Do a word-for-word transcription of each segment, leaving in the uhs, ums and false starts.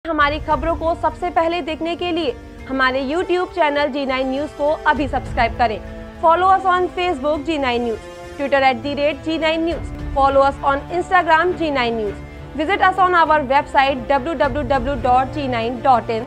हमारी खबरों को सबसे पहले देखने के लिए हमारे YouTube channel G nine news को अभी सब्सक्राइब करें। Follow us on Facebook G nine news, Twitter at the rate G nine news, follow us on Instagram G nine news, visit us on our website W W W dot G nine dot in.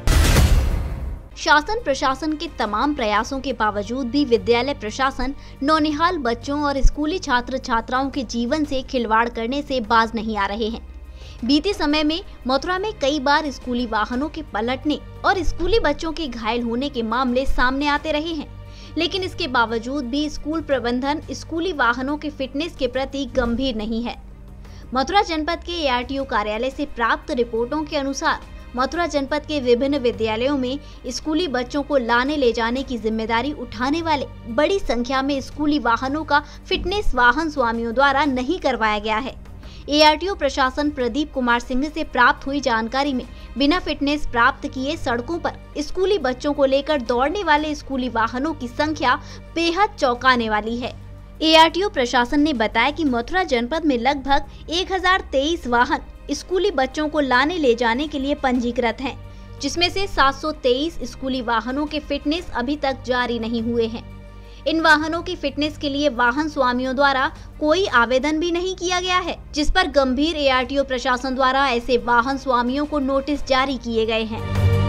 शासन प्रशासन के तमाम प्रयासों के बावजूद भी विद्यालय प्रशासन नौनिहाल बच्चों और स्कूली छात्र छात्राओं के जीवन से खिलवाड़ करने से बाज नहीं आ रहे हैं। बीते समय में मथुरा में कई बार स्कूली वाहनों के पलटने और स्कूली बच्चों के घायल होने के मामले सामने आते रहे हैं, लेकिन इसके बावजूद भी स्कूल प्रबंधन स्कूली वाहनों के फिटनेस के प्रति गंभीर नहीं है। मथुरा जनपद के ए आर टी ओ कार्यालय से प्राप्त रिपोर्टों के अनुसार मथुरा जनपद के विभिन्न विद्यालयों में स्कूली बच्चों को लाने ले जाने की जिम्मेदारी उठाने वाले बड़ी संख्या में स्कूली वाहनों का फिटनेस वाहन स्वामियों द्वारा नहीं करवाया गया है। ए आर टी ओ प्रशासन प्रदीप कुमार सिंह से प्राप्त हुई जानकारी में बिना फिटनेस प्राप्त किए सड़कों पर स्कूली बच्चों को लेकर दौड़ने वाले स्कूली वाहनों की संख्या बेहद चौंकाने वाली है। ए आर टी ओ प्रशासन ने बताया कि मथुरा जनपद में लगभग एक हजार तेईस वाहन स्कूली बच्चों को लाने ले जाने के लिए पंजीकृत हैं, जिसमें से सात सौ तेईस स्कूली वाहनों के फिटनेस अभी तक जारी नहीं हुए हैं। इन वाहनों की फिटनेस के लिए वाहन स्वामियों द्वारा कोई आवेदन भी नहीं किया गया है, जिस पर गंभीर ए आर टी ओ प्रशासन द्वारा ऐसे वाहन स्वामियों को नोटिस जारी किए गए हैं।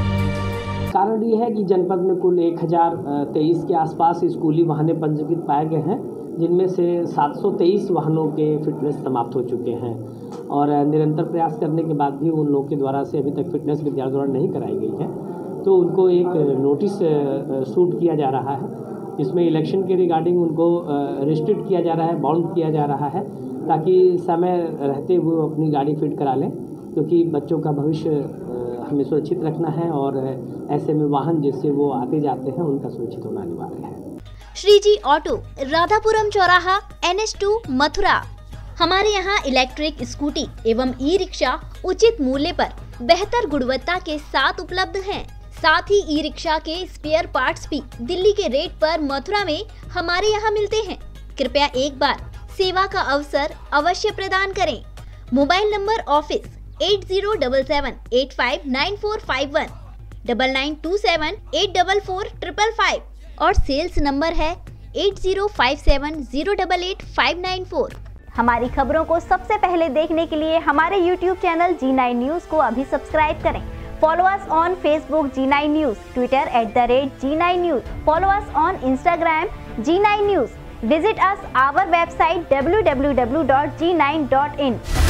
कारण ये है कि जनपद में कुल एक हजार तेईस के आसपास स्कूली वाहन पंजीकृत पाए गए हैं, जिनमें से सात सौ तेईस वाहनों के फिटनेस समाप्त हो चुके हैं और निरंतर प्रयास करने के बाद भी उन लोगों के द्वारा से अभी तक फिटनेस विद्यालय द्वारा नहीं कराई गई है, तो उनको एक नोटिस शूट किया जा रहा है, जिसमें इलेक्शन के रिगार्डिंग उनको रिस्ट्रिक्ट किया जा रहा है, बाउंड किया जा रहा है, ताकि समय रहते हुए अपनी गाड़ी फिट करा लें, क्योंकि बच्चों का भविष्य हमें सुरक्षित रखना है और ऐसे में वाहन जिससे वो आते जाते हैं उनका सुरक्षित होना अनिवार्य है। श्रीजी ऑटो, राधापुरम चौराहा, एन एच टू, मथुरा। हमारे यहाँ इलेक्ट्रिक स्कूटी एवं ई रिक्शा उचित मूल्य पर बेहतर गुणवत्ता के साथ उपलब्ध हैं। साथ ही ई रिक्शा के स्पेयर पार्ट्स भी दिल्ली के रेट पर मथुरा में हमारे यहाँ मिलते हैं। कृपया एक बार सेवा का अवसर अवश्य प्रदान करें। Mobile number office eight zero double seven eight five nine four five one, double nine two seven eight double four triple five और सेल्स नंबर है eight zero five seven zero double eight five nine four. हमारी खबरों को सबसे पहले देखने के लिए हमारे YouTube channel G nine news को अभी सब्सक्राइब करें। Follow us on Facebook G nine News, Twitter at the rate ji nine News. Follow us on Instagram G nine News. Visit us our website w w w dot g nine dot in.